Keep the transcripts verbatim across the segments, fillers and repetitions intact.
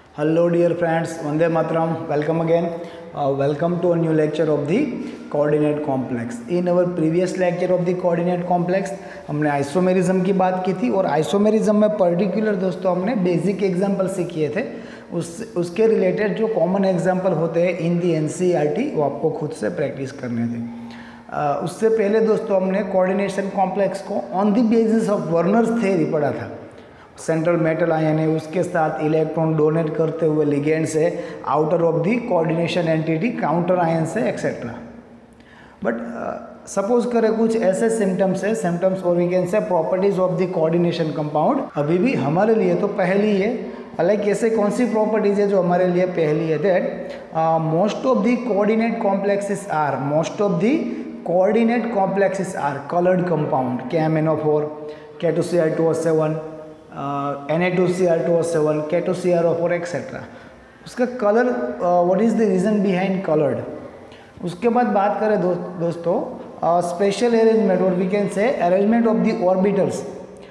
Hello dear friends, Vande Mataram, welcome again. Uh, welcome to a new lecture of the coordinate complex. In our previous lecture of the coordinate complex हमने isomerism की बात की थी और isomerism में particular दोस्तों हमने basic example से किए थे। उस उसके रिलेटेड जो कॉमन एग्जांपल होते हैं इन दी एनसीईआरटी वो आपको खुद से प्रैक्टिस करने थे। uh, उससे पहले दोस्तों हमने कोऑर्डिनेशन कॉम्प्लेक्स को on the basis of Werner's theory पढ़ा था। सेंट्रल मेटल आयन है, उसके साथ इलेक्ट्रॉन डोनेट करते हुए लिगेंड से outer of the coordination entity counter ion से एक्सेट्रा। बट सपोज करें कुछ ऐसे सिम्टम्स है सिम्टम्स और we can say properties of the coordination compound अभी भी हमारे लिए तो पहली है। लाइक ऐसे कौन सी प्रॉपर्टीज है जो हमारे लिए पहली है? That most of the coordinate complexes are most of the coordinate complexes are coloured compound K M N O four, K two C R two O seven, N A two C R two O seven, K two C R O four etcetera. उसका colour what is the reason behind coloured. उसके बाद बात करें दो, दोस्तों special arrangement और we can say arrangement of the orbitals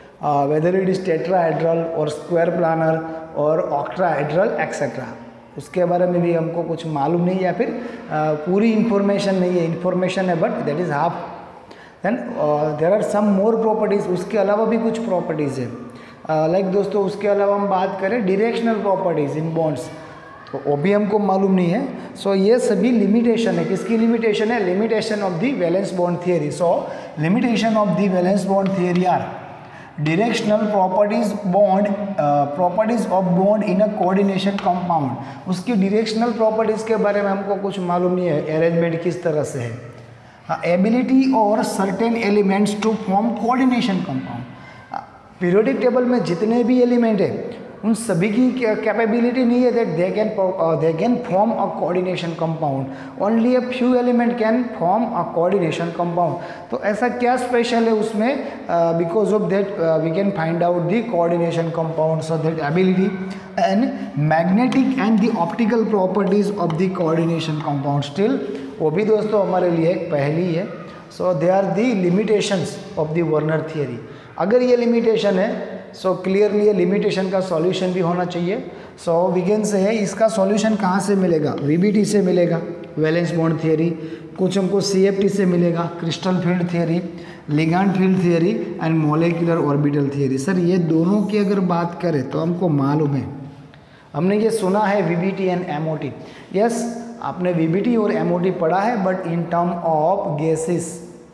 weather it is tetrahedral और square planar और ऑक्टाहेड्रल एक्सेट्रा। उसके बारे में भी हमको कुछ मालूम नहीं है या फिर uh, पूरी इंफॉर्मेशन नहीं है। इंफॉर्मेशन है but that is half. Then there are some more properties, उसके अलावा भी कुछ प्रॉपर्टीज़ है। लाइक uh, like दोस्तों उसके अलावा हम बात करें डायरेक्शनल प्रॉपर्टीज़ इन बॉन्ड्स तो वो भी हमको मालूम नहीं है। सो so, ये सभी लिमिटेशन है। किसकी लिमिटेशन है? Limitation of the valence bond theory. So limitation of the valence bond theory are directional properties bond properties of bond in a coordination compound. उसकी डायरेक्शनल प्रॉपर्टीज़ के बारे में हमको कुछ मालूम नहीं है, अरेंजमेंट किस तरह से है। एबिलिटी और certain elements to form coordination compound. Periodic table में जितने भी एलिमेंट है उन सभी की कैपेबिलिटी नहीं है that they can they can form a coordination compound. Only a few element can form a coordination compound. तो ऐसा क्या स्पेशल है उसमें? Because of that we can find out the coordination compound. So that ability and magnetic and the optical properties of the coordination compound still वो भी दोस्तों हमारे लिए एक पहली है। So they are the limitations of the Werner theory. अगर ये लिमिटेशन है सो क्लियरली ये लिमिटेशन का सॉल्यूशन भी होना चाहिए। सो वी कैन से है इसका सॉल्यूशन कहाँ से मिलेगा? वीबीटी से मिलेगा, वैलेंस बॉन्ड थियरी। कुछ हमको सीएफटी से मिलेगा, crystal field theory, ligand field theory and molecular orbital theory. Sir ये दोनों की अगर बात करें तो हमको मालूम है, हमने ये सुना है वीबीटी एंड एमओटी। यस, आपने वीबीटी और एमओटी पढ़ा है but in term of gases.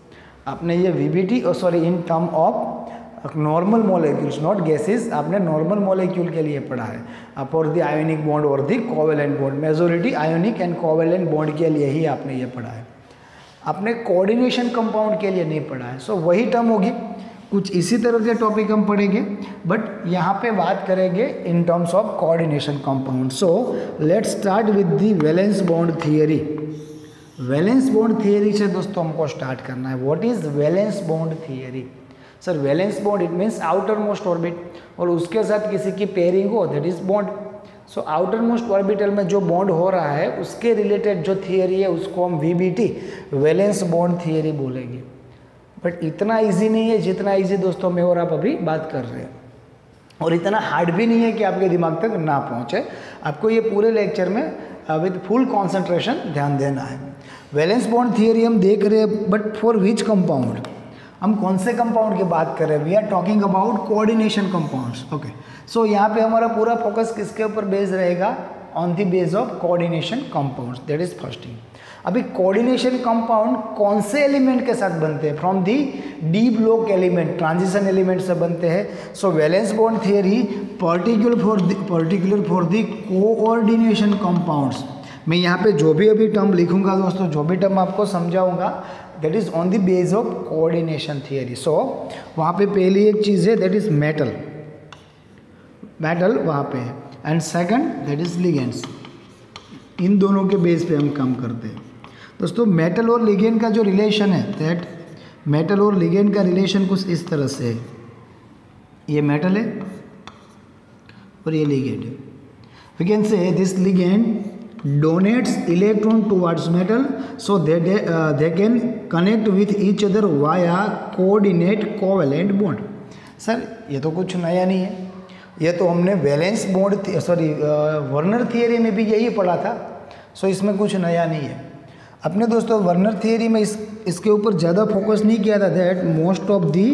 आपने ये वीबीटी और sorry in term of normal molecules not gases, आपने नॉर्मल मॉलिक्यूल के लिए पढ़ा है फॉर द आयोनिक बॉन्ड और the covalent bond. Majority ionic and covalent bond के लिए ही आपने ये पढ़ा है, आपने कोऑर्डिनेशन कंपाउंड के लिए नहीं पढ़ा है। सो so, वही टर्म होगी, कुछ इसी तरह के टॉपिक हम पढ़ेंगे बट यहाँ पे बात करेंगे in terms of coordination compound. So let's start with the valence bond theory. Valence bond theory से दोस्तों हमको स्टार्ट करना है। What is valence bond theory? Sir valence bond it means outer most orbit और उसके साथ किसी की पेयरिंग हो that is bond. So outer most orbital में जो बॉन्ड हो रहा है उसके रिलेटेड जो थियरी है उसको हम वीबीटी वैलेंस बॉन्ड थियरी बोलेंगे। बट इतना इजी नहीं है जितना इजी दोस्तों मैं और आप अभी बात कर रहे हैं, और इतना हार्ड भी नहीं है कि आपके दिमाग तक ना पहुँचे। आपको ये पूरे लेक्चर में विद फुल कॉन्सेंट्रेशन ध्यान देना है। वैलेंस बॉन्ड थियरी हम देख रहे हैं बट फॉर विच कंपाउंड? हम कौन से कंपाउंड की बात कर रहे हैं? We are talking about coordination compounds. Okay, so यहाँ पे हमारा पूरा फोकस किसके ऊपर बेस रहेगा? On the base of coordination compounds, that is first thing. अभी कोऑर्डिनेशन कंपाउंड कौन से एलिमेंट के साथ बनते हैं? From the D block element, transition element से बनते हैं। So valence bond theory particular for particular for the coordination compounds. मैं यहाँ पे जो भी अभी टर्म लिखूंगा दोस्तों, जो भी टर्म आपको समझाऊंगा that is on the base of coordination theory. So वहाँ पे पहली एक चीज़ है दैट इज मेटल, मेटल वहाँ पे है, and second that is ligands. इन दोनों के बेस पे हम काम करते हैं दोस्तों। मेटल और लिगेंड का जो रिलेशन है दैट मेटल और लिगेंड का रिलेशन कुछ इस तरह से है। ये मेटल है और ये लिगेंड है। We can say this ligand donates electron towards metal so that they, uh, they can connect with each other via coordinate covalent bond। Sir ये तो कुछ नया नहीं है, ये तो हमने valence bond sorry Werner theory में भी यही पढ़ा था, सो इसमें कुछ नया नहीं है। अपने दोस्तों वर्नर थियरी में इस इसके ऊपर ज़्यादा फोकस नहीं किया था, that most of the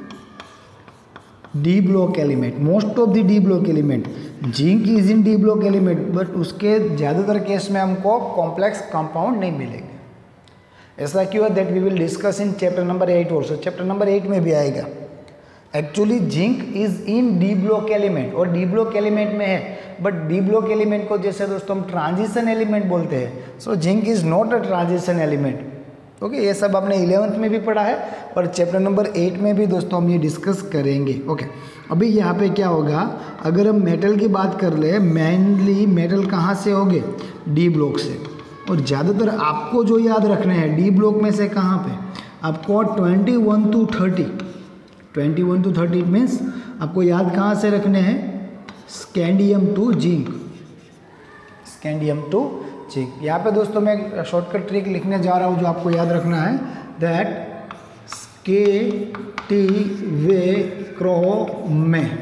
D block element, most of the D block element, zinc is in D block element, but उसके ज़्यादातर केस में हमको कॉम्प्लेक्स कंपाउंड नहीं मिलेंगे। ऐसा क्यों है, that we will discuss in chapter number eight also, chapter number eight में भी आएगा। Actually zinc is in D block element और डी ब्लॉक एलिमेंट में है, बट डी ब्लॉक एलिमेंट को जैसे दोस्तों हम ट्रांजिशन एलिमेंट बोलते हैं, so zinc is not a transition element. Okay okay, ये सब आपने इलेवेंथ में भी पढ़ा है और चैप्टर नंबर एट में भी दोस्तों हम ये डिस्कस करेंगे। Okay okay. अभी यहाँ पे क्या होगा, अगर हम मेटल की बात कर ले, मेनली मेटल कहाँ से होंगे, डी ब्लॉक से, और ज़्यादातर आपको जो याद रखने हैं डी ब्लॉक में से कहाँ पे, आपको twenty one to thirty twenty one to thirty means आपको याद कहाँ से रखने हैं, scandium to zinc, scandium to zinc. यहाँ पे दोस्तों मैं एक शॉर्टकट ट्रिक लिखने जा रहा हूँ जो आपको याद रखना है, दैट स्के टी वे क्रो में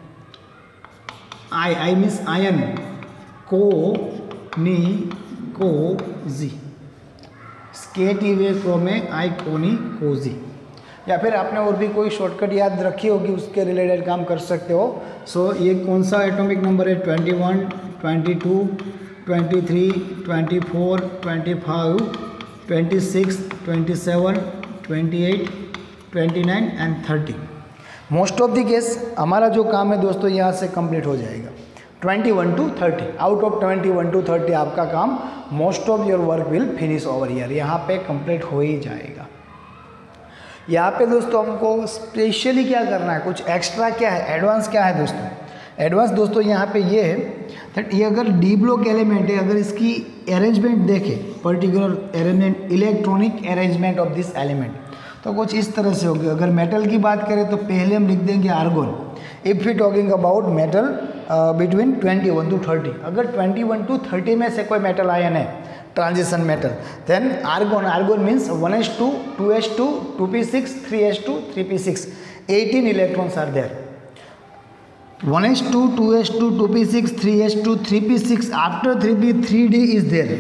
आई आई मीन्स आयन को नी को जी, स्के टी वे क्रो में आई कोनी को जी। या फिर आपने और भी कोई शॉर्टकट याद रखी होगी उसके रिलेटेड काम कर सकते हो। सो so, ये कौन सा एटॉमिक नंबर है, twenty one, twenty two, twenty three, twenty four, twenty five, twenty six, twenty seven, twenty eight, twenty nine and thirty. Most of the case हमारा जो काम है दोस्तों यहाँ से कंप्लीट हो जाएगा, twenty one to thirty, out of twenty one to thirty आपका काम, most of your work will finish over year, यहाँ पे कंप्लीट हो ही जाएगा। यहाँ पे दोस्तों हमको स्पेशली क्या करना है, कुछ एक्स्ट्रा क्या है, एडवांस क्या है दोस्तों, एडवांस दोस्तों यहाँ पे ये है दैट ये अगर डी ब्लॉक एलिमेंट है, अगर इसकी अरेंजमेंट देखें, particular arrangement, electronic arrangement of this element, तो कुछ इस तरह से होगी। अगर मेटल की बात करें तो पहले हम लिख देंगे argon, if we talking about metal between twenty one to thirty, अगर ट्वेंटी वन टू थर्टी में से कोई मेटल आयन है transition metal, then argon, argon means one h two, two h two, two p six, three h two, three p six, eighteen electrons are there, one h two, two h two, two p six, three h two, three p six, after three p three D is there,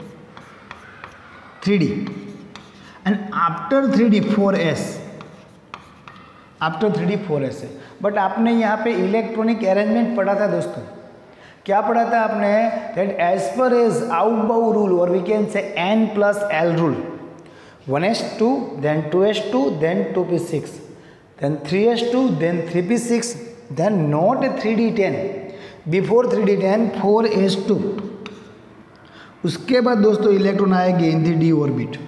three d, and after three d four s, after three d four s है। But आपने यहाँ पे electronic arrangement पढ़ा था दोस्तों, क्या पढ़ा था आपने, that as per as aufbau rule और we can say n plus l rule, one h two, then two h two, then two p six, then three h two, then three p six, then not three d ten, before three d ten four h two, उसके बाद दोस्तों electron आएंगे इन दी D orbit.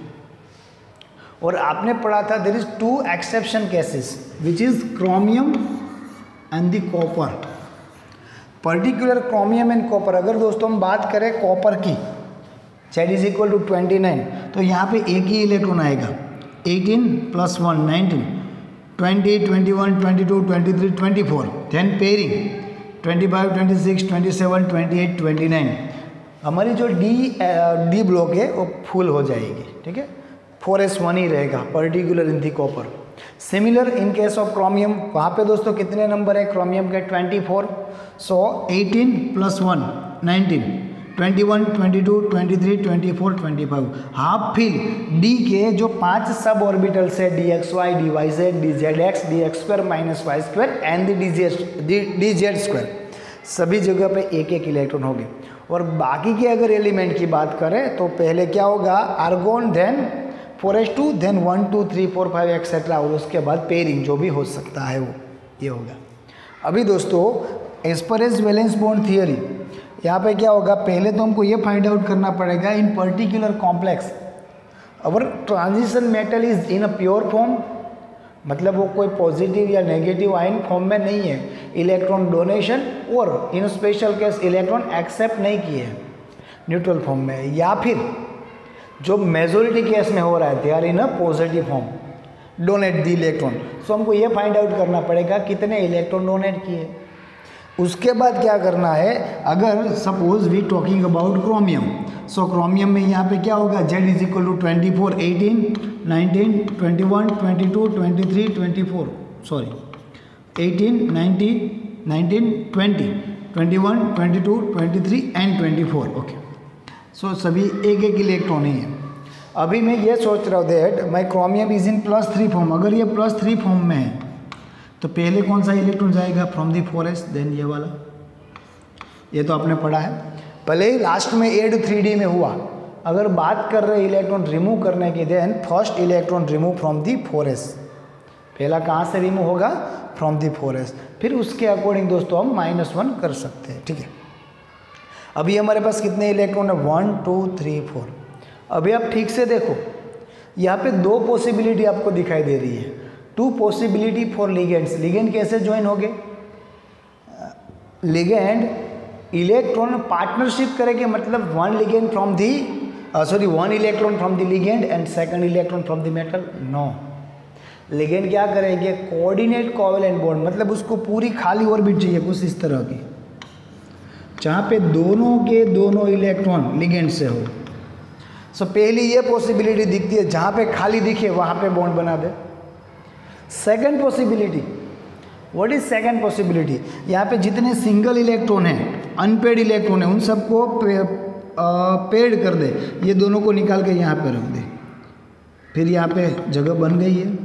और आपने पढ़ा था there is two exception cases which is chromium and the copper, particular chromium and copper. अगर दोस्तों हम बात करें कॉपर की, z is equal to twenty nine, तो यहाँ पे एक ही इलेक्ट्रॉन आएगा, eighteen plus one, nineteen, twenty, twenty one, twenty two, twenty three, twenty four, then pairing twenty five, twenty six, twenty seven, twenty eight, twenty nine, हमारी जो D D block है वो फुल हो जाएगी, ठीक है, फोर एस वन ही रहेगा particular in the copper. Similar in case of chromium, वहाँ पे दोस्तों कितने नंबर है क्रोमियम के, twenty four, so eighteen plus one, nineteen, twenty one, twenty two, twenty three, twenty four, twenty five, half fill d के जो पांच सब ऑर्बिटल्स है, d x y, d y z, d z x, d x square minus y square and the d z d z square, सभी जगह पे एक एक इलेक्ट्रॉन होंगे। और बाकी के अगर एलिमेंट की बात करें तो पहले क्या होगा, argon, then four h two, then one two three four five etcetera, और उसके बाद पेयरिंग जो भी हो सकता है वो ये होगा। अभी दोस्तों as per as valence bond theory, यहाँ पे क्या होगा, पहले तो हमको ये फाइंड आउट करना पड़ेगा in particular complex our transition metal is in a pure form, मतलब वो कोई पॉजिटिव या नेगेटिव आयन फॉर्म में नहीं है, इलेक्ट्रॉन डोनेशन और in special case electron accept नहीं किए हैं, न्यूट्रल फॉर्म में है, या फिर जो मेजोरिटी केस में हो रहा है they are in a positive form, donate the electron. So हमको ये फाइंड आउट करना पड़ेगा कितने इलेक्ट्रॉन डोनेट किए। उसके बाद क्या करना है, अगर suppose we talking about chromium, so chromium में यहाँ पे क्या होगा, z is equal to twenty four, eighteen, nineteen, twenty one, twenty two, twenty three, twenty four, sorry eighteen, ninety, nineteen, twenty, twenty one, twenty two, twenty three and twenty four. Okay, so सभी एक एक electron ही है। अभी मैं ये सोच रहा हूँ that my chromium is in plus three form. अगर ये प्लस थ्री फॉर्म में है तो पहले कौन सा इलेक्ट्रॉन जाएगा फ्रॉम दी फोरेस्ट, देन ये वाला। ये तो आपने पढ़ा है, भले ही लास्ट में एड थ्री डी में हुआ। अगर बात कर रहे इलेक्ट्रॉन रिमूव करने की, then first electron remove from the four s. पहला कहाँ से रिमूव होगा, फ्रॉम दी फोरेस्ट। फिर उसके अकॉर्डिंग दोस्तों हम माइनस वन कर सकते हैं, ठीक है। अभी हमारे पास कितने इलेक्ट्रॉन है, वन, टू, थ्री, फोर। अभी आप ठीक से देखो, यहाँ पे दो पॉसिबिलिटी आपको दिखाई दे रही है, two possibility for ligands. Ligand कैसे ज्वाइन हो गए, लिगेंड इलेक्ट्रॉन पार्टनरशिप करेंगे, मतलब one ligand from the sorry one electron from the ligand and second electron from the metal. No, ligand क्या करेंगे, कोऑर्डिनेट कोवेलेंट बॉन्ड, मतलब उसको पूरी खाली ऑर्बिट चाहिए कुछ इस तरह की, जहाँ पे दोनों के दोनों इलेक्ट्रॉन लिगेंड से हो। सो so, पहली ये पॉसिबिलिटी दिखती है, जहाँ पे खाली दिखे वहाँ पे बॉन्ड बना दे। Second possibility, what is second possibility, यहाँ पे जितने सिंगल इलेक्ट्रॉन हैं, अनपेड इलेक्ट्रॉन है, उन सबको पे, पेड कर दे, ये दोनों को निकाल के यहाँ पे रख दे, फिर यहाँ पे जगह बन गई है।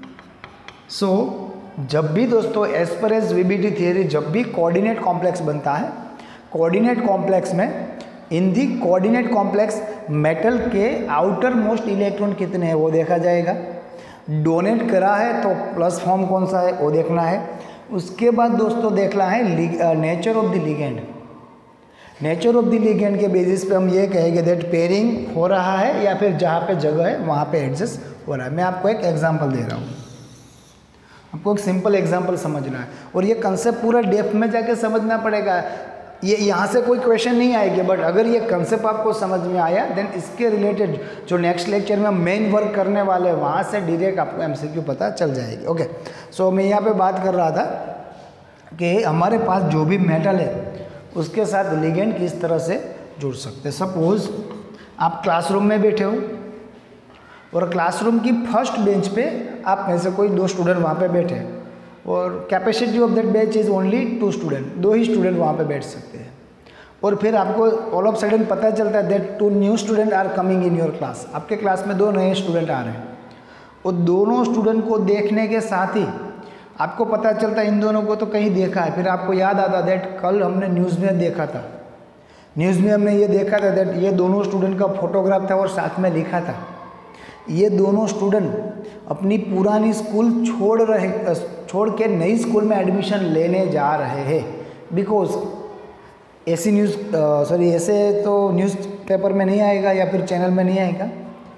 सो so, जब भी दोस्तों as per as VBT theory, जब भी कोऑर्डिनेट कॉम्प्लेक्स बनता है, कोऑर्डिनेट कॉम्प्लेक्स में in the coordinate complex metal के आउटर मोस्ट इलेक्ट्रॉन कितने हैं वो देखा जाएगा। डोनेट करा है तो प्लस फॉर्म कौन सा है वो देखना है। उसके बाद दोस्तों देखना है nature of the ligand. Nature of the ligand के बेसिस पे हम ये कहेंगे दैट पेयरिंग हो रहा है या फिर जहाँ पे जगह है वहाँ पे एडजस्ट हो रहा है। मैं आपको एक एग्जांपल दे रहा हूँ, आपको एक सिंपल एग्जांपल समझना है, और ये कंसेप्ट पूरा डेप्थ में जाके समझना पड़ेगा। ये यहाँ से कोई क्वेश्चन नहीं आएगी, बट अगर ये कंसेप्ट आपको समझ में आया देन इसके रिलेटेड जो नेक्स्ट लेक्चर में हम मेन वर्क करने वाले हैं वहाँ से डायरेक्ट आपको एमसीक्यू पता चल जाएगी। ओके, सो मैं यहाँ पे बात कर रहा था कि हमारे पास जो भी मेटल है उसके साथ लिगेंड किस तरह से जुड़ सकते हैं। सपोज आप क्लासरूम में बैठे हो और क्लासरूम की फर्स्ट बेंच पे आप में से कोई दो स्टूडेंट वहाँ पे बैठे, और capacity of that bench is only two student, दो ही स्टूडेंट वहाँ पे बैठ सकते हैं। और फिर आपको ऑल ऑफ सडन पता चलता है that two new student are coming in your class. आपके क्लास में दो नए स्टूडेंट आ रहे हैं, और दोनों स्टूडेंट को देखने के साथ ही आपको पता चलता है इन दोनों को तो कहीं देखा है। फिर आपको याद आता दैट कल हमने न्यूज़ में देखा था, न्यूज़ में हमने ये देखा था दैट ये दोनों स्टूडेंट का फोटोग्राफ था और साथ में लिखा था ये दोनों स्टूडेंट अपनी पुरानी स्कूल छोड़ रहे छोड़ के नई स्कूल में एडमिशन लेने जा रहे हैं। बिकॉज ऐसी न्यूज़ सॉरी ऐसे तो न्यूज़ पेपर में नहीं आएगा या फिर चैनल में नहीं आएगा।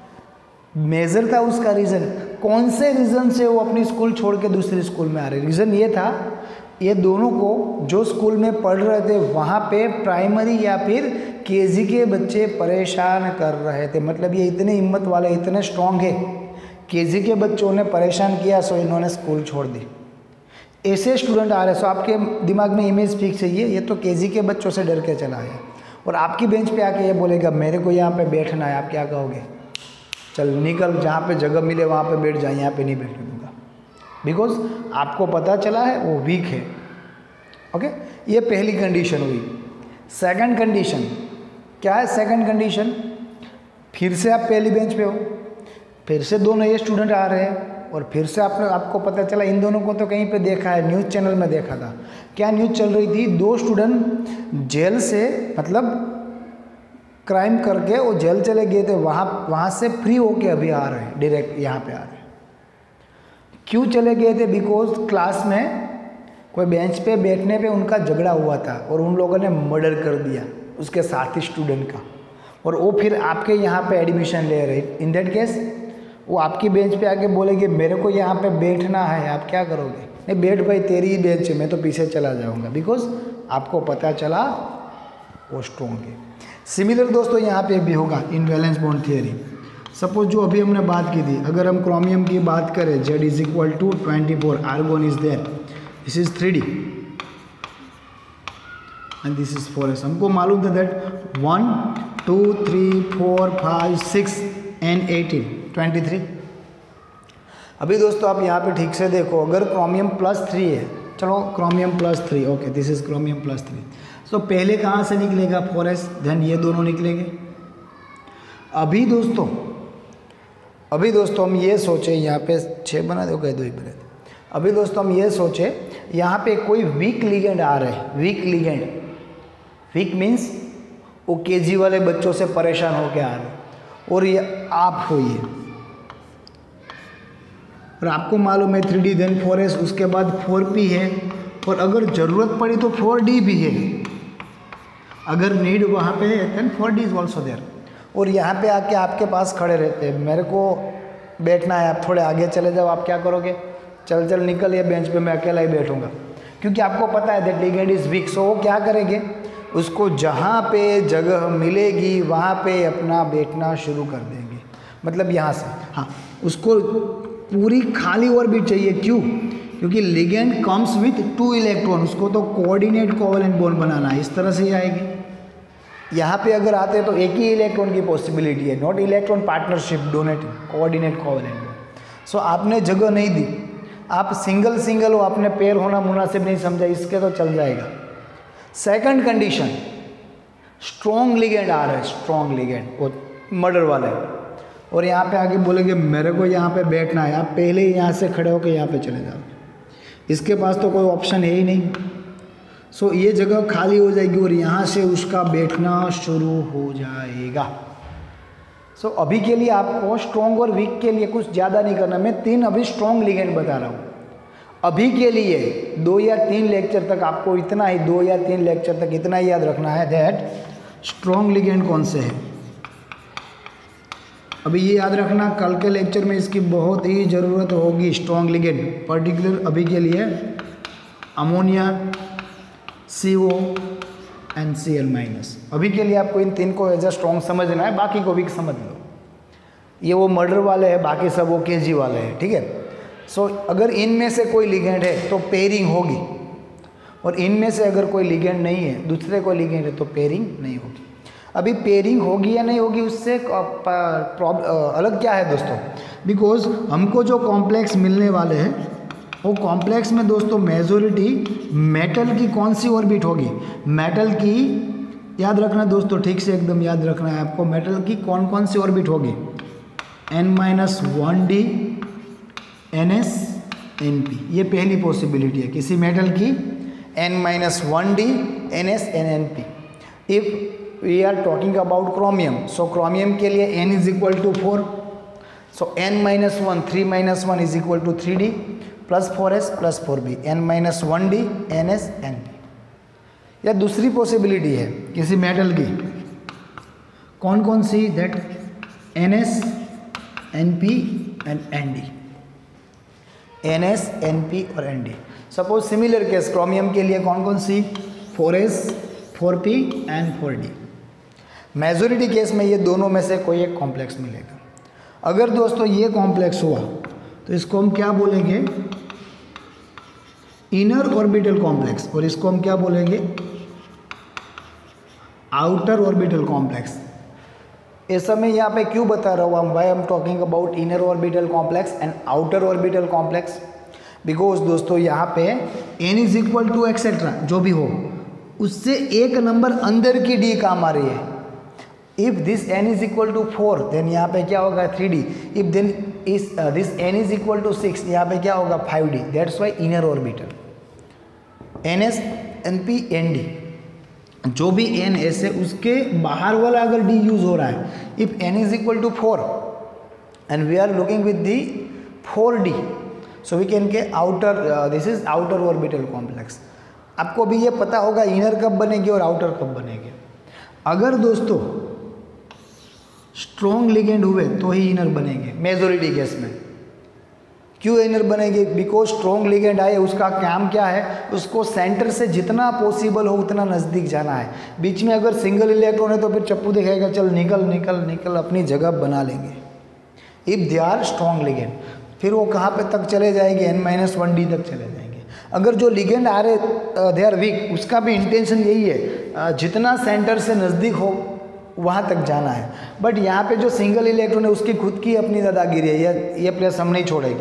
मेजर था उसका रीज़न, कौन से रीज़न से वो अपनी स्कूल छोड़ के दूसरी स्कूल में आ रहे। रीज़न ये था ये दोनों को जो स्कूल में पढ़ रहे थे वहाँ पे प्राइमरी या फिर केजी के बच्चे परेशान कर रहे थे। मतलब ये इतने हिम्मत वाले, इतने स्ट्रॉन्ग है, केजी के बच्चों ने परेशान किया सो इन्होंने स्कूल छोड़ दी। ऐसे स्टूडेंट आ रहे सो आपके दिमाग में इमेज फिक्स है ये ये तो केजी के बच्चों से डर के चला है, और आपकी बेंच पे आके ये बोलेगा मेरे को यहाँ पे बैठना है। आप क्या कहोगे, चल निकल, जहाँ पे जगह मिले वहाँ पे बैठ जाए, यहाँ पे नहीं बैठने दूंगा। बिकॉज आपको पता चला है वो वीक है। ओके, ये पहली कंडीशन हुई। सेकंड कंडीशन क्या है, सेकंड कंडीशन फिर से आप पहली बेंच पे हो, फिर से दो नए स्टूडेंट आ रहे हैं, और फिर से आपने आपको पता चला इन दोनों को तो कहीं पे देखा है, न्यूज़ चैनल में देखा था। क्या न्यूज़ चल रही थी, दो स्टूडेंट जेल से मतलब क्राइम करके वो जेल चले गए थे, वहाँ वहाँ से फ्री होके अभी आ रहे हैं, डायरेक्ट यहाँ पे आ रहे हैं। क्यों चले गए थे, बिकॉज क्लास में कोई बेंच पे बैठने पे उनका झगड़ा हुआ था और उन लोगों ने मर्डर कर दिया उसके साथी स्टूडेंट का, और वो फिर आपके यहाँ पे एडमिशन ले रहे। इन दैट केस वो आपकी बेंच पे आके बोलेंगे मेरे को यहाँ पे बैठना है, आप क्या करोगे, नहीं बैठ भाई तेरी ही बेंच है, मैं तो पीछे चला जाऊँगा। बिकॉज आपको पता चला वो स्ट्रॉन्ग है। सिमिलर दोस्तों यहाँ पे भी होगा in valence bond theory. Suppose जो अभी हमने बात की थी, अगर हम क्रोमियम की बात करें, z is equal to twenty four, argon is there, this is three D and this is four s. हमको मालूम था that one two three four five six and eighteen twenty three. अभी दोस्तों आप यहाँ पे ठीक से देखो, अगर क्रोमियम प्लस थ्री है चलो chromium plus three, okay this is chromium plus three. So पहले कहाँ से निकलेगा फोर एस, देन ये दोनों निकलेंगे। अभी दोस्तों अभी दोस्तों हम ये सोचे, यहाँ पे छः बना दो, गए दो ही बने। अभी दोस्तों हम ये सोचे यहाँ पे कोई वीक लिगेंड आ रहे हैं, वीक लिगेंड, वीक मीन्स वो केजी वाले बच्चों से परेशान होके आ रहे हैं, और ये आप हो ये, और आपको मालूम है three d then four s, उसके बाद फोर पी है, और अगर ज़रूरत पड़ी तो फोर डी भी है, अगर नीड वहाँ पे है then four d is also there. और यहाँ पे आके आपके पास खड़े रहते हैं, मेरे को बैठना है, आप थोड़े आगे चले जाओ, आप क्या करोगे, चल चल निकल ये बेंच पे, मैं अकेला ही बैठूंगा, क्योंकि आपको पता है that ligand is weak. So वो क्या करेंगे, उसको जहाँ पे जगह मिलेगी वहाँ पे अपना बैठना शुरू कर देंगे, मतलब यहाँ से, हाँ उसको पूरी खाली ऑर्बिट चाहिए। क्यों, क्योंकि ligand comes with two electron, उसको तो कोऑर्डिनेट कोवलेंट बॉन्ड बनाना है, इस तरह से ही आएगी। यहाँ पे अगर आते हैं तो एक ही इलेक्ट्रॉन की पॉसिबिलिटी है, not electron partnership donating, coordinate covalent. So आपने जगह नहीं दी, आप सिंगल सिंगल हो, आपने पेयर होना मुनासिब नहीं समझा, इसके तो चल जाएगा। सेकंड कंडीशन, स्ट्रॉन्ग लिगेंड आ रहा है, स्ट्रॉन्ग लिगेंड वो मर्डर वाले, और यहाँ पे आके बोलेंगे मेरे को यहाँ पे बैठना है, आप पहले ही यहाँ से खड़े होकर यहाँ पे चले जाओ, इसके पास तो कोई ऑप्शन है ही नहीं। सो so, ये जगह खाली हो जाएगी और यहाँ से उसका बैठना शुरू हो जाएगा। सो so, अभी के लिए आपको स्ट्रॉन्ग और वीक के लिए कुछ ज़्यादा नहीं करना, मैं तीन अभी स्ट्रॉन्ग लिगेंड बता रहा हूँ अभी के लिए। दो या तीन लेक्चर तक आपको इतना ही, दो या तीन लेक्चर तक इतना ही याद रखना है दैट स्ट्रॉन्ग लिगेंड कौन से है। अभी ये याद रखना, कल के लेक्चर में इसकी बहुत ही ज़रूरत होगी, स्ट्रॉन्ग लिगेंड पर्टिकुलर अभी के लिए ammonia, C O and C L minus. अभी के लिए आपको इन तीन को एज अ स्ट्रॉन्ग समझना है, बाकी को वीक समझ लो। ये वो मर्डर वाले हैं, बाकी सब वो केजी वाले हैं, ठीक है। सो so, अगर इनमें से कोई लिगेंड है तो पेयरिंग होगी, और इनमें से अगर कोई लिगेंड नहीं है, दूसरे कोई लिगेंड है तो पेयरिंग नहीं होगी। अभी पेयरिंग होगी या नहीं होगी उससे प्रॉब्लम अलग क्या है दोस्तों, बिकॉज हमको जो कॉम्प्लेक्स मिलने वाले हैं वो कॉम्प्लेक्स में दोस्तों मेजोरिटी मेटल की कौन सी ऑर्बिट होगी, मेटल की, याद रखना दोस्तों, ठीक से एकदम याद रखना है आपको, मेटल की कौन कौन सी ऑर्बिट होगी, n minus one D, N S, N p, ये पहली पॉसिबिलिटी है किसी मेटल की, n minus one D, N S, n n p. If we are talking about chromium, so chromium के लिए n is equal to four, so n minus one, three minus one is equal to three d plus four s plus four p, n minus one D, N S, N p. या दूसरी possibility है किसी metal की, कौन कौन सी, that n S, N p and n D, N S, N p और n d. Suppose similar case chromium के लिए कौन कौन सी, four S, four p and four d. Majority case में ये दोनों में से कोई एक कॉम्प्लेक्स मिलेगा। अगर दोस्तों ये कॉम्प्लेक्स हुआ तो इसको हम क्या बोलेंगे, इनर ऑर्बिटल कॉम्प्लेक्स, और इसको हम क्या बोलेंगे, आउटर ऑर्बिटल कॉम्प्लेक्स। ऐसा मैं यहाँ पे क्यों बता रहा हूँ, why I am talking about inner orbital complex and outer orbital complex, because दोस्तों यहाँ पे n is equal to etcetera जो भी हो, उससे एक नंबर अंदर की डी काम आ रही है। If this n is equal to four, then यहाँ पे क्या होगा, थ्री डी। इफ देन इस this n is equal to six, यहाँ पे क्या होगा, five d. That's why inner orbital, n S, N P, N d, जो भी n ऐसे उसके बाहर वाला अगर d यूज हो रहा है, if n is equal to four and we are looking with the four d, so we can के outer, this is outer orbital complex. आपको भी ये पता होगा इनर कब बनेगी और आउटर कब बनेगी। अगर दोस्तों स्ट्रॉन्ग लिगेंड हुए तो ही इनर बनेंगे मेजोरिटी केस में। क्यों इनर बनेगी, बिकॉज स्ट्रॉन्ग लिगेंड आए, उसका काम क्या है, उसको सेंटर से जितना पॉसिबल हो उतना नज़दीक जाना है। बीच में अगर सिंगल इलेक्ट्रॉन है तो फिर चप्पू दिखाएगा, चल निकल निकल निकल, अपनी जगह बना लेंगे। If they are strong ligand, फिर वो कहाँ पे तक चले जाएंगे, एन माइनस वन डी तक चले जाएंगे। अगर जो लिगेंड आ रहे दे आर वीक, उसका भी इंटेंशन यही है जितना सेंटर से नज़दीक हो वहाँ तक जाना है। बट यहाँ पे जो सिंगल इलेक्ट्रॉन है उसकी खुद की अपनी दादागिरी है, ये ये प्लेस हम नहीं छोड़ेगी।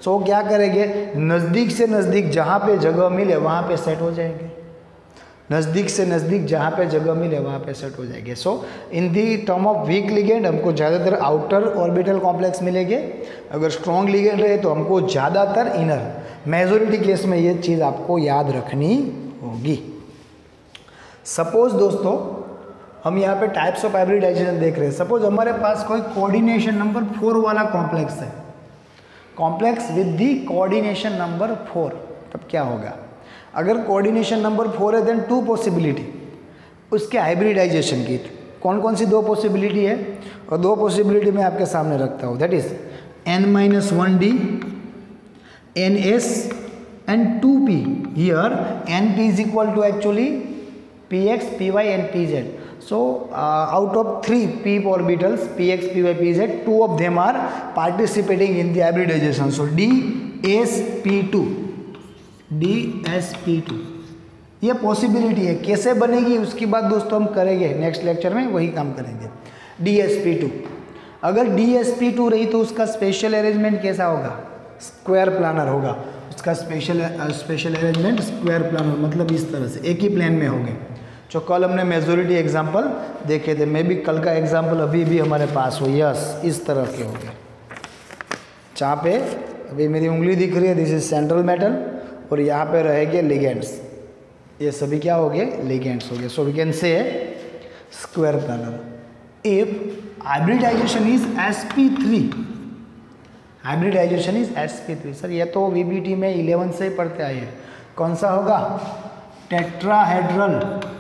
सो so, क्या करेंगे, नज़दीक से नज़दीक जहाँ पे जगह मिले वहाँ पे सेट हो जाएंगे, नज़दीक से नज़दीक जहाँ पे जगह मिले वहाँ पे सेट हो जाएंगे। So in the term of weak ligand हमको ज़्यादातर आउटर ऑर्बिटल कॉम्प्लेक्स मिलेंगे, अगर स्ट्रॉन्ग लिगेंड रहे तो हमको ज़्यादातर इनर। मेजोरिटी केस में ये चीज़ आपको याद रखनी होगी। सपोज दोस्तों हम यहाँ पे टाइप्स ऑफ हाइब्रिडाइजेशन देख रहे हैं। सपोज हमारे पास कोई कोऑर्डिनेशन नंबर फोर वाला कॉम्प्लेक्स है, complex with the coordination number four, तब क्या होगा? अगर कोऑर्डिनेशन नंबर फोर है देन टू पॉसिबिलिटी उसके हाइब्रिडाइजेशन की। कौन कौन सी दो पॉसिबिलिटी है? और दो पॉसिबिलिटी मैं आपके सामने रखता हूँ, that is n minus one D, N s and two p. Here n p is equal to actually p x, p y and p z. So uh, out of three p orbitals p x, p y, p z, two of them are participating in the hybridization. So d s p two, d s p two ये possibility है। कैसे बनेगी उसकी बात दोस्तों हम करेंगे next lecture में, वही काम करेंगे। डी एस पी टू, अगर डी एस पी टू रही तो उसका स्पेशल अरेंजमेंट कैसा होगा? स्क्वायर प्लानर होगा। उसका special special arrangement square planar, मतलब इस तरह से एक ही प्लेन में होंगे। जो कल हमने मेजोरिटी एग्जाम्पल देखे थे, मे भी कल का एग्जाम्पल अभी भी हमारे पास हो। यस, इस तरह के हो गए। जहाँ पे अभी मेरी उंगली दिख रही है, दिस इज सेंट्रल मेटल, और यहाँ पे रहेंगे लिगेंड्स। ये सभी क्या हो गए? लिगेंड्स हो गए। So we can say square planar if hybridization is S P three. Hybridization is S P three. Sir ये तो वी बी टी में इलेवन से ही पढ़ते आए हैं। कौन सा होगा? टेट्राहेड्रल।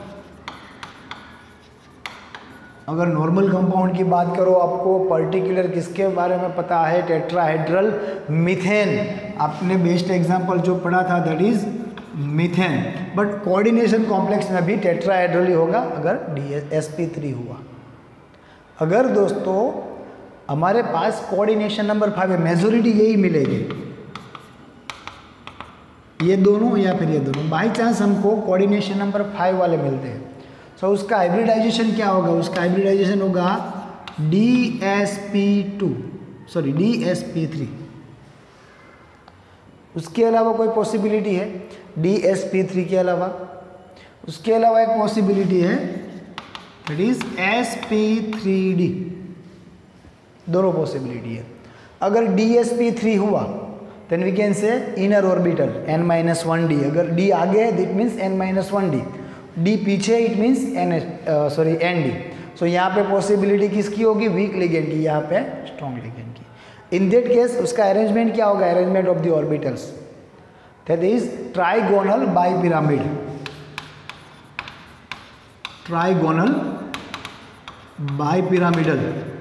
अगर नॉर्मल कंपाउंड की बात करो, आपको पर्टिकुलर किसके बारे में पता है? Tetrahedral methane. आपने बेस्ट एग्जांपल जो पढ़ा था that is methane. But coordination complex में भी टेट्राहेड्रल ही होगा अगर डी एस पी थ्री हुआ। अगर दोस्तों हमारे पास कोऑर्डिनेशन नंबर फाइव है, मेजोरिटी यही मिलेगी, ये दोनों या फिर ये दोनों। बाई चांस हमको कोऑर्डिनेशन नंबर फाइव वाले मिलते हैं, सो so, उसका हाइब्रिडाइजेशन क्या होगा? उसका हाइब्रिडाइजेशन होगा d S P two, sorry d S P three. उसके अलावा कोई पॉसिबिलिटी है? डी एस पी थ्री के अलावा उसके अलावा एक पॉसिबिलिटी है, that is S P three D. दोनों पॉसिबिलिटी है। अगर डी एस पी थ्री हुआ then we can say inner orbital N minus one D. अगर डी आगे है that means N minus one D, D पीछे it means N sorry N D. So यहाँ पे पॉसिबिलिटी किसकी होगी? वीक लिगेंड की, यहाँ पे स्ट्रॉन्ग लिगेंड की। इन दैट केस उसका अरेंजमेंट क्या होगा? Arrangement of the orbitals that is trigonal bipyramid. Trigonal bipyramidal,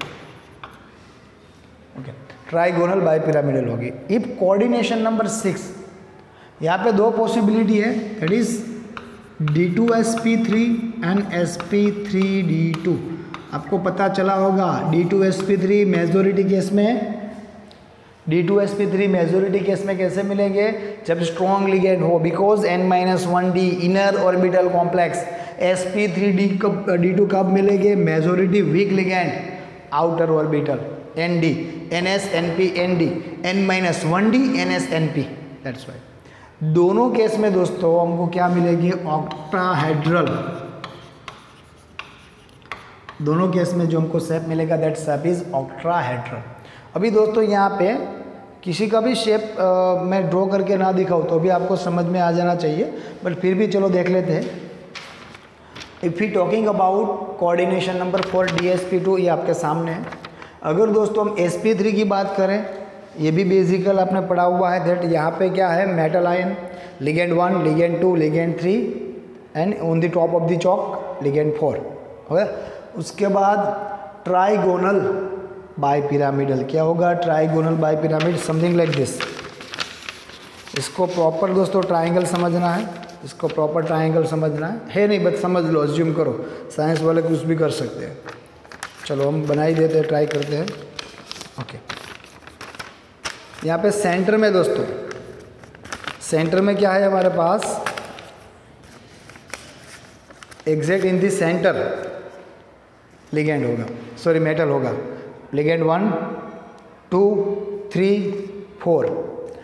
okay, trigonal bipyramidal होगी। इफ कोऑर्डिनेशन नंबर सिक्स, यहाँ पे दो पॉसिबिलिटी है, that is D two S P three and S P three D two. आपको पता चला होगा D two S P three majority case में, D two S P three majority case में कैसे मिलेंगे? जब स्ट्रॉन्ग लिगेंड हो, because N minus one D inner orbital complex. S P three D कब डी टू कब मिलेंगे? Majority weak ligand outer orbital N D, N S N P N D, N minus one D N S N P. That's why दोनों केस में दोस्तों हमको क्या मिलेगी? ऑक्टाहेड्रल। दोनों केस में जो हमको शेप मिलेगा दैट शेप इज ऑक्टाहेड्रल। अभी दोस्तों यहाँ पे किसी का भी शेप आ, मैं ड्रॉ करके ना दिखाऊँ तो भी आपको समझ में आ जाना चाहिए, बट फिर भी चलो देख लेते हैं। If you talking about coordination number four D S P two, ये आपके सामने है। अगर दोस्तों हम एस पी थ्री की बात करें, ये भी बेसिकल आपने पढ़ा हुआ है दैट यहाँ पे क्या है? Metal ion, ligand one, ligand two, ligand three and on the top of the chalk ligand four. Okay, उसके बाद ट्राइगोनल बाइपिरामिडल। क्या होगा? Trigonal bipyramid, something like this. इसको प्रॉपर दोस्तों ट्राइंगल समझना है, इसको प्रॉपर ट्राइंगल समझना है, है नहीं बट समझ लो, अज्यूम करो। साइंस वाले कुछ भी कर सकते हैं। चलो हम बना ही देते हैं, ट्राई करते हैं। ओके, यहाँ पे सेंटर में दोस्तों, सेंटर में क्या है हमारे पास? Exact in the centre ligand होगा, सॉरी मेटल होगा। Ligand one, two, three, four.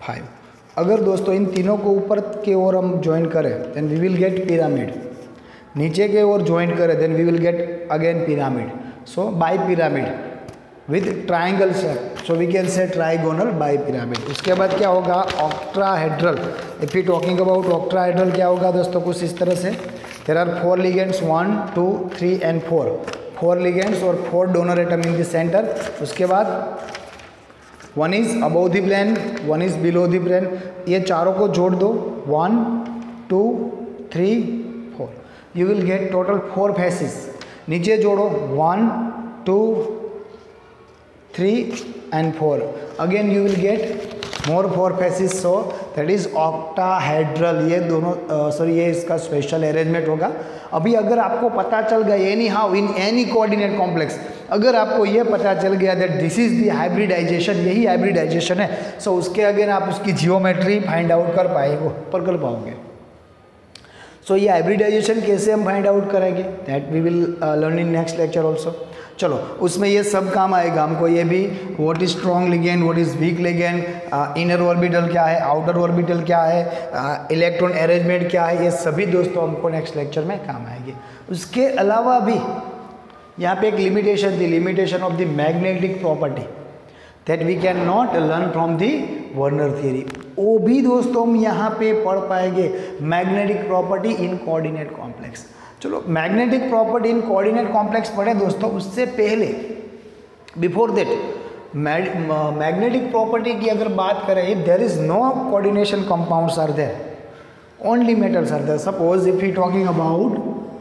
Five. अगर दोस्तों इन तीनों को ऊपर के ओर हम ज्वाइन करें then we will get pyramid, नीचे के ओर ज्वाइन करें then we will get again pyramid. So bipyramid with triangle shape, so we can say trigonal bipyramid. उसके बाद क्या होगा octahedral. If you talking about octahedral क्या होगा दोस्तों, कुछ इस तरह से there are four ligands one two three and four, four ligands और four donor atom in the centre. उसके बाद one is above the plane, one is below the plane, ये चारों को जोड़ दो one two three four, you will get total four faces. नीचे जोड़ो one two three and four, again you will get more four faces, so that is octahedral. ये दोनों sorry uh, ये इसका स्पेशल अरेंजमेंट होगा। अभी अगर आपको पता चल गया anyhow in any coordinate complex, अगर आपको ये पता चल गया that this is the hybridization, यही हाइब्रिडाइजेशन है, सो so उसके अगेन आप उसकी जियोमेट्री फाइंड आउट कर पाएंगे, पर कर पाओगे। सो so, ये हाइब्रिडाइजेशन कैसे हम फाइंड आउट करेंगे that we will learn in next lecture also. चलो उसमें ये सब काम आएगा हमको, ये भी what is strong ligand, what is weak ligand, inner orbital क्या है, आउटर ऑर्बिटल क्या है, इलेक्ट्रॉन अरेंजमेंट क्या है, ये सभी दोस्तों हमको नेक्स्ट लेक्चर में काम आएंगे। उसके अलावा भी यहाँ पे एक लिमिटेशन थी, limitation of the magnetic property that we can not learn from the Werner theory. वो भी दोस्तों हम यहाँ पे पढ़ पाएंगे, magnetic property in coordinate complex. चलो magnetic property in coordinate complex पढ़े दोस्तों, उससे पहले बिफोर दैट मैग्नेटिक प्रॉपर्टी की अगर बात करें, if there is no coordination compounds are there, only metals are there. Suppose if you talking about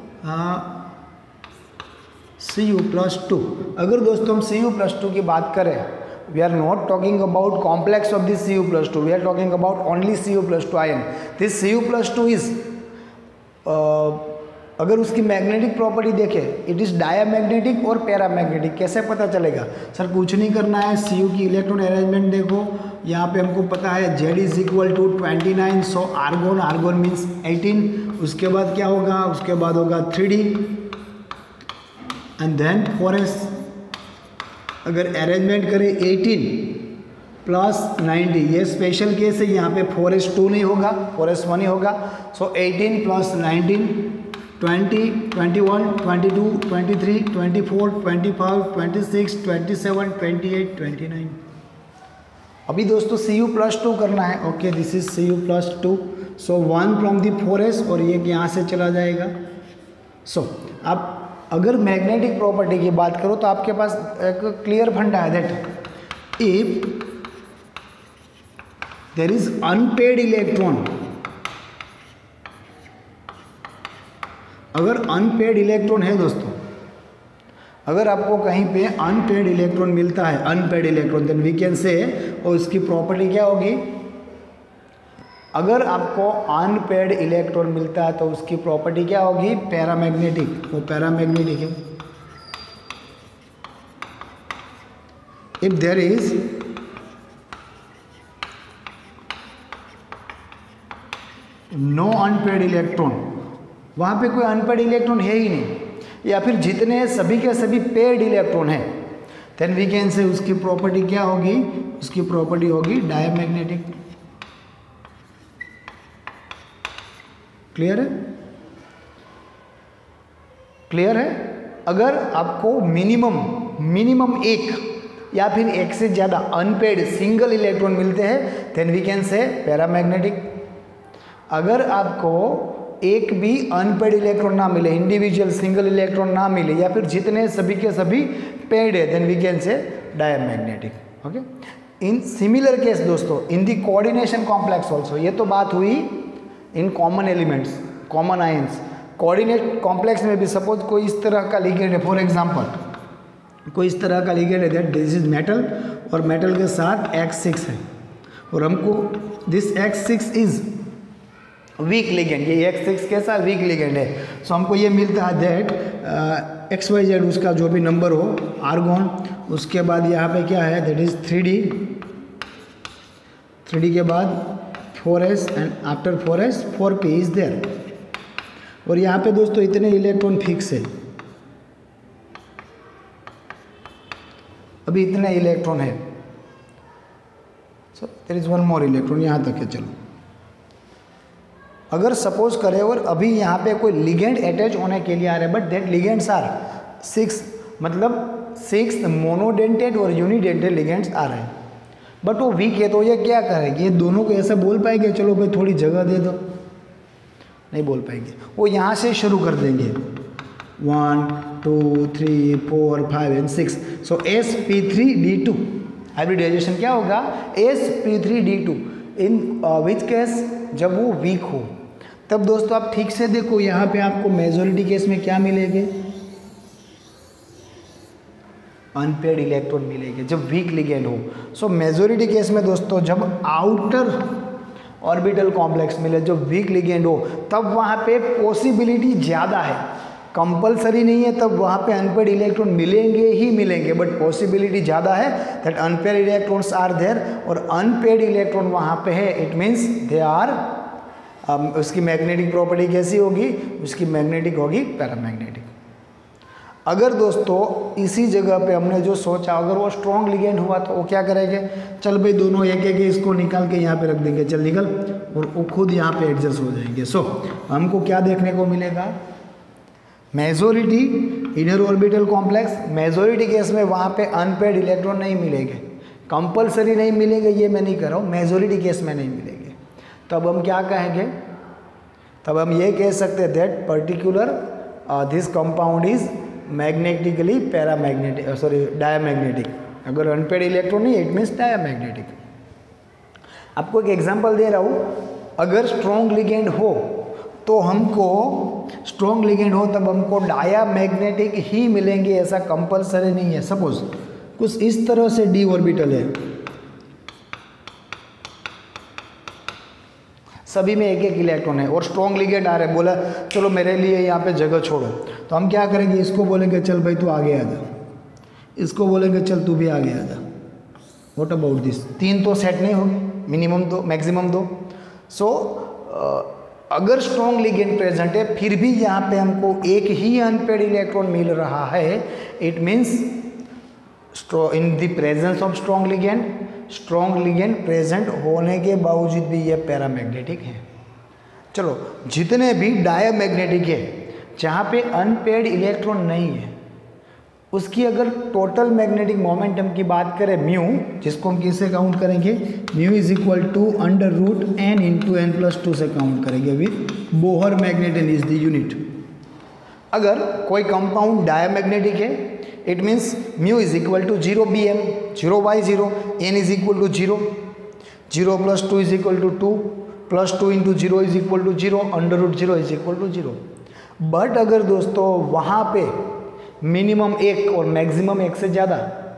C U plus two, अगर दोस्तों हम सी यू प्लस टू की बात करें, we are not talking about complex of the C u plus two, we are talking about only C u plus two ion. This C u plus two is uh, अगर उसकी magnetic property देखें, it is diamagnetic और paramagnetic. कैसे पता चलेगा sir, कुछ नहीं करना है, सी यू की इलेक्ट्रॉन अरेंजमेंट देखो, यहाँ पे हमको पता है Z is equal to twenty nine, so argon, argon means eighteen. उसके बाद क्या होगा, उसके बाद होगा three D and then four S. अगर अरेंजमेंट करें एटीन प्लस नाइन्टी, ये स्पेशल केस है, यहाँ पे फोर एस टू नहीं होगा, फोर एस वन ही होगा। So eighteen plus nineteen, twenty, twenty one, twenty two, twenty three, twenty four, twenty five, twenty six, twenty seven, twenty eight, twenty nine. अभी दोस्तों C U plus two करना है, okay this is C U plus two, so one from the four S और ये यहाँ से चला जाएगा। सो so, आप अगर मैग्नेटिक प्रॉपर्टी की बात करो तो आपके पास एक क्लियर फंडा है that if there is unpaired electron, अगर अनपेड इलेक्ट्रॉन है दोस्तों, अगर आपको कहीं पे अनपेड इलेक्ट्रॉन मिलता है, unpaired electron, then we can say, और इसकी प्रॉपर्टी क्या होगी, अगर आपको अनपेड इलेक्ट्रॉन मिलता है तो उसकी प्रॉपर्टी क्या होगी, पैरामैग्नेटिक, वो पैरामैग्नेटिक है। If there is no unpaired electron, वहां पे कोई अनपेड इलेक्ट्रॉन है ही नहीं, या फिर जितने सभी के सभी पेड इलेक्ट्रॉन है, देन वी कैन से उसकी प्रॉपर्टी क्या होगी, उसकी प्रॉपर्टी होगी डायमैग्नेटिक। क्लियर है, क्लियर है। अगर आपको मिनिमम मिनिमम एक या फिर एक से ज़्यादा अनपेड सिंगल इलेक्ट्रॉन मिलते हैं then we can say paramagnetic. अगर आपको एक भी अनपेड इलेक्ट्रॉन ना मिले, इंडिविजुअल सिंगल इलेक्ट्रॉन ना मिले, या फिर जितने सभी के सभी पेड है, then we can say diamagnetic. Okay, in similar case दोस्तों in the coordination complex also, ये तो बात हुई in common elements, common ions. Coordinate complex में भी सपोज कोई इस तरह का लिगेंड है, फॉर एग्जांपल कोई इस तरह का लिगेंड है दैट दिस इज मेटल, और मेटल के साथ एक्स सिक्स है, और हमको this X six is weak ligand, ये एक्स सिक्स कैसा वीक लिगेंड है। सो so, हमको ये मिलता है दैट एक्स वाई जेड उसका जो भी नंबर हो, आर्गोन। उसके बाद यहाँ पे क्या है, that is three D, three D के बाद four S and after four S four P is there. और यहाँ पे दोस्तों इतने इलेक्ट्रॉन फिक्स है, अभी इतने इलेक्ट्रॉन है। So so there is one more electron, यहाँ तक है। चलो अगर सपोज करें और अभी यहाँ पे कोई लिगेंड अटैच होने के लिए आ रहे हैं, but that ligands are six, मतलब सिक्स मोनोडेंटेड और यूनिडेंटेड लिगेंड्स आ रहे हैं, बट वो वीक है, तो ये क्या करेंगे, ये दोनों को ऐसा बोल पाएंगे चलो भाई थोड़ी जगह दे दो, नहीं बोल पाएंगे। वो यहाँ से शुरू कर देंगे one two three four five and six. So S P three D two hybridization क्या होगा, S P three D two in which case, जब वो वीक हो। तब दोस्तों आप ठीक से देखो यहाँ पे आपको मेजॉरिटी केस में क्या मिलेंगे, अनपेड इलेक्ट्रॉन मिलेंगे जब वीक लिगेंड हो। सो मेजॉरिटी केस में दोस्तों जब आउटर ऑर्बिटल कॉम्प्लेक्स मिले, जब वीक लिगेंड हो, तब वहाँ पे पॉसिबिलिटी ज़्यादा है, कंपलसरी नहीं है, तब वहाँ पे अनपेड इलेक्ट्रॉन मिलेंगे ही मिलेंगे, बट पॉसिबिलिटी ज़्यादा है that unpaired electrons are there, और अनपेड इलेक्ट्रॉन वहाँ पे है, इट मीन्स दे आर, उसकी मैग्नेटिक प्रॉपर्टी कैसी होगी, उसकी मैग्नेटिक होगी पैरामैग्नेटिक। अगर दोस्तों इसी जगह पे हमने जो सोचा, अगर वो स्ट्रॉन्ग लिगेंड हुआ तो वो क्या करेंगे, चल भाई दोनों एक एक इसको निकाल के यहाँ पे रख देंगे, चल निकल, और वो खुद यहाँ पे एडजस्ट हो जाएंगे। सो so, हमको क्या देखने को मिलेगा, majority inner orbital complex, majority case में वहाँ पे अनपेड इलेक्ट्रॉन नहीं मिलेंगे, कंपलसरी नहीं मिलेंगे, ये मैं नहीं कर रहा हूँ, मेजॉरिटी केस में नहीं मिलेंगे। तब हम क्या कहेंगे, तब हम ये कह सकते हैं that particular this compound is magnetically paramagnetic, sorry diamagnetic. अगर अनपेड इलेक्ट्रॉन नहीं, इट मीन्स डायामैग्नेटिक। आपको एक एग्जांपल दे रहा हूँ, अगर स्ट्रॉन्ग लिगेंड हो तो हमको, स्ट्रॉन्ग लिगेंड हो तब हमको डायामैग्नेटिक ही मिलेंगे, ऐसा कंपलसरी नहीं है। सपोज कुछ इस तरह से डी ऑर्बिटल है, सभी में एक एक इलेक्ट्रॉन है और स्ट्रॉन्ग लिगेंड आ रहे हैं, बोला चलो मेरे लिए यहाँ पे जगह छोड़ो, तो हम क्या करेंगे, इसको बोलेंगे चल भाई तू आगे आ जा, इसको बोलेंगे चल तू भी आगे आ जा। व्हाट अबाउट दिस, तीन तो सेट नहीं होंगे, मिनिमम दो, मैक्सिमम दो। सो अगर स्ट्रॉन्ग लिगेंड प्रेजेंट है फिर भी यहाँ पे हमको एक ही अनपेड इलेक्ट्रॉन मिल रहा है, it means in the presence of strong ligand, strong ligand present होने के बावजूद भी ये पैरामैग्नेटिक है। चलो जितने भी डायामैग्नेटिक है, जहाँ पे अनपेड इलेक्ट्रॉन नहीं है, उसकी अगर टोटल मैग्नेटिक मोमेंटम की बात करें म्यू, जिसको हम किससे काउंट करेंगे, mu is equal to under root N into N plus two से काउंट करेंगे with Bohr magneton is the unit. अगर कोई कंपाउंड डायामैग्नेटिक है, it means mu is equal to zero B M, zero by zero, N is equal to zero, zero plus two is equal to two, plus two into zero is equal to zero, under root zero is equal to zero. But अगर दोस्तों वहाँ पे minimum एक और maximum एक से ज़्यादा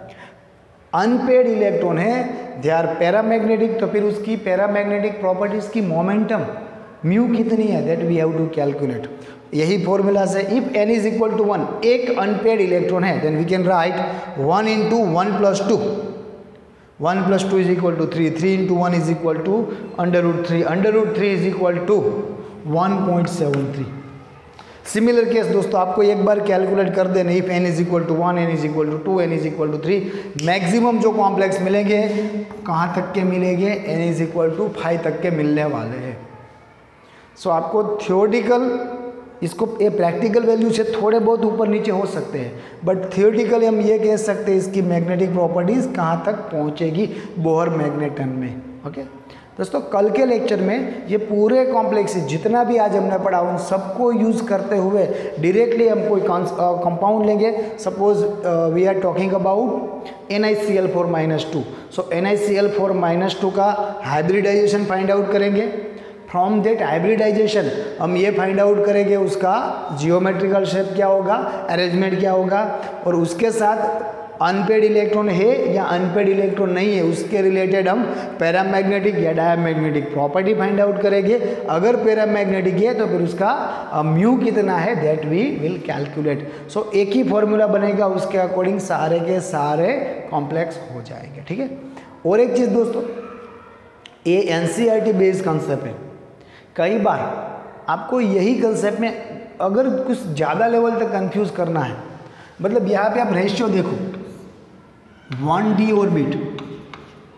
unpaid electron है, दे आर पैरामैग्नेटिक, तो फिर उसकी पैरामैग्नेटिक प्रॉपर्टीज की मोमेंटम म्यू कितनी है, that we have to calculate. यही फॉर्मूला से, if N is equal to one, एक अनपेड इलेक्ट्रॉन है, then we can write one into one plus two, one plus two is equal to three, three into one is equal to under root three, under root three is equal to one point seven three. Similar case दोस्तों आपको एक बार calculate कर देना, if N is equal to one, N is equal to two, N is equal to three, maximum जो complex मिलेंगे कहाँ तक के मिलेंगे, N is equal to five तक के मिलने वाले हैं। सो so, आपको थियोरटिकल, इसको ये प्रैक्टिकल वैल्यू से थोड़े बहुत ऊपर नीचे हो सकते हैं, बट थियोरटिकली हम ये कह सकते हैं इसकी मैग्नेटिक प्रॉपर्टीज़ कहाँ तक पहुँचेगी बोहर मैग्नेटन में। ओके दोस्तों, कल के लेक्चर में ये पूरे कॉम्प्लेक्स जितना भी आज हमने पढ़ा उन सबको यूज़ करते हुए डायरेक्टली हम कोई कंपाउंड लेंगे। Suppose we are talking about N I C L four minus two, so N I C L four minus two का हाइब्रिडाइजेशन फाइंड आउट करेंगे। फ्रॉम दैट हाइब्रिडाइजेशन हम ये फाइंड आउट करेंगे उसका जियोमेट्रिकल शेप क्या होगा, arrangement क्या होगा, और उसके साथ अनपेड इलेक्ट्रॉन है या अनपेड इलेक्ट्रॉन नहीं है उसके रिलेटेड हम पैरामैग्नेटिक या डायामैग्नेटिक प्रॉपर्टी फाइंड आउट करेंगे। अगर पैरामैग्नेटिक है तो फिर उसका म्यू कितना है that we will calculate. So एक ही फॉर्मूला बनेगा, उसके अकॉर्डिंग सारे के सारे कॉम्प्लेक्स हो जाएंगे। ठीक है। और एक चीज़ दोस्तों, ये एनसीईआरटी बेस्ड कंसेप्ट है। कई बार आपको यही कंसेप्ट में अगर कुछ ज़्यादा लेवल तक कंफ्यूज करना है, मतलब यहाँ पे आप रेशियो देखो, one D orbit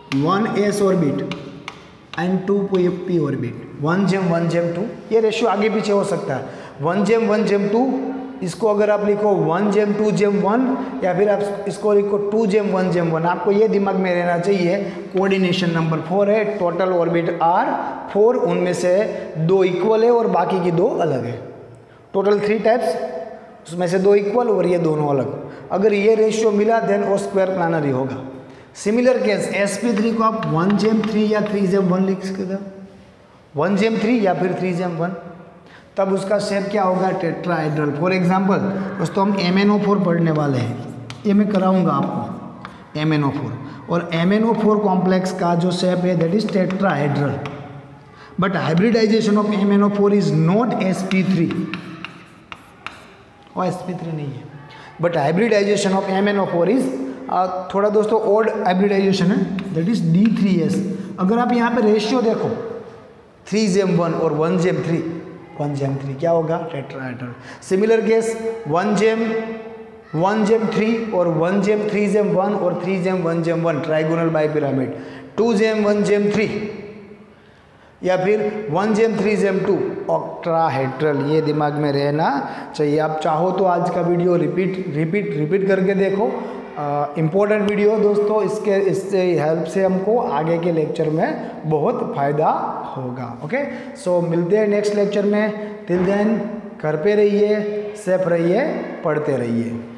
one S orbit and two P orbit, one जेम वन जेम टू, ये रेशियो आगे पीछे हो सकता है। वन जेम वन जेम टू, इसको अगर आप लिखो वन जेम टू जेम वन, या फिर आप इसको लिखो टू जेम वन जेम वन, आपको ये दिमाग में रहना चाहिए कोऑर्डिनेशन नंबर फोर है, टोटल ऑर्बिट आर फोर, उनमें से दो इक्वल है और बाकी की दो अलग है। टोटल थ्री टाइप्स, उसमें से दो इक्वल और ये दोनों अलग। अगर ये रेशियो मिला देन ओ स्क्वायर प्लानरी होगा। Similar case S P three को आप वन जेम थ्री या थ्री जेम वन लिख सकते हो, वन जेम थ्री या फिर थ्री जेम वन, तब उसका शेप क्या होगा, टेट्राहेड्रल। फॉर एग्जांपल दोस्तों हम एम एन ओ फोर पढ़ने वाले हैं, ये मैं कराऊंगा आपको एम एन ओ फोर, और M N O four complex का जो शेप है that is tetrahedral, but hybridisation of M N O four is not S P three, और एस पी थ्री नहीं है, but hybridisation of M N O four is थोड़ा दोस्तों odd hybridisation है, that is D three S. अगर आप यहाँ पे रेशियो देखो थ्री जेम वन और वन जेम थ्री, वन जेम थ्री क्या होगा, टेट्राहेड्रल। सिमिलर केस वन जेम वन जेम थ्री और वन जेम थ्री जेम वन और थ्री जेम वन जेम वन, ट्राइगोनल बाइपिरामिड। टू जेम वन जेम थ्री या फिर वन जेम थ्री जेम टू, ऑक्ट्राहेड्रल। ये दिमाग में रहना चाहिए। आप चाहो तो आज का वीडियो रिपीट रिपीट रिपीट करके देखो, इम्पोर्टेंट uh, वीडियो दोस्तों, इसके इससे हेल्प से हमको आगे के लेक्चर में बहुत फ़ायदा होगा। ओके, सो मिलते हैं नेक्स्ट लेक्चर में। टिल देन घर पे रहिए, सेफ रहिए, पढ़ते रहिए।